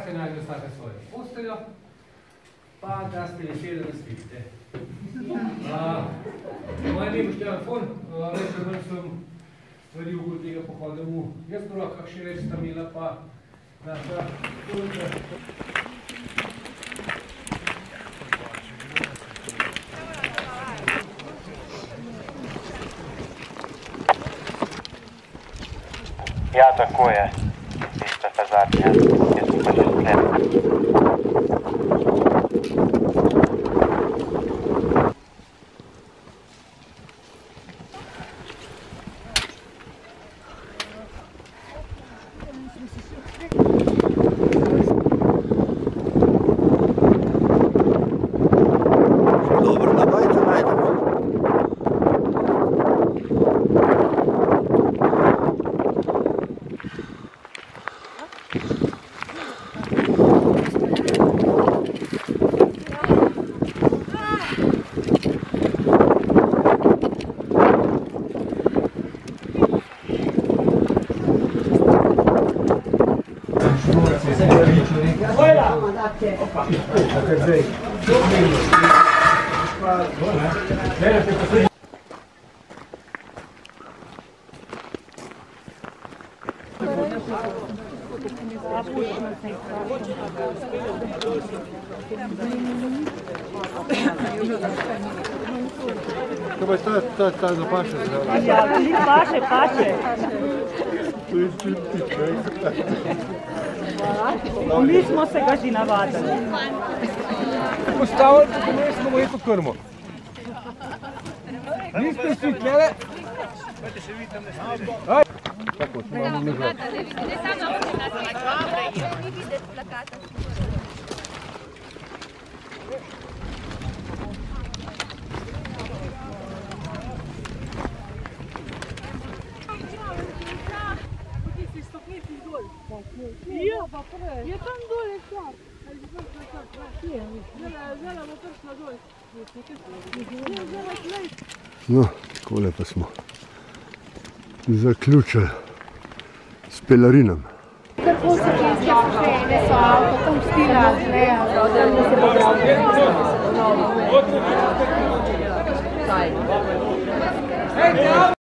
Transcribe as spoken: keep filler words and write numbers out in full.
ste najdli vsake svojo posteljo, pa da ste veseli, da spite. Moje ime je Boštjan Fon, več ali manj sem stvari okoli tega pohoda v jaz v rokah, še več sta imela pa naša Tulka. Ja, tako je. Tista kazarnja. Jaz sem pa že sklenil. Dobro, dajte najdemo. Kaj pa ta, ta zapaše? Ja, ti paše, paše. To je čuti, kaj? Mi smo se ga že navadili. Postavili, tako ne smo moji po krmo. Niste si tlele? Aj! Tako, smo imamo nekaj. Ne samo na kamere, ni videti plakata. Je tam dole šla. Zela bo prišla dol. No, takole pa smo zaključili s pelarinom. Kako se kjenske pošejene so avto, tam stila, zleja, tam se pozdravljajo.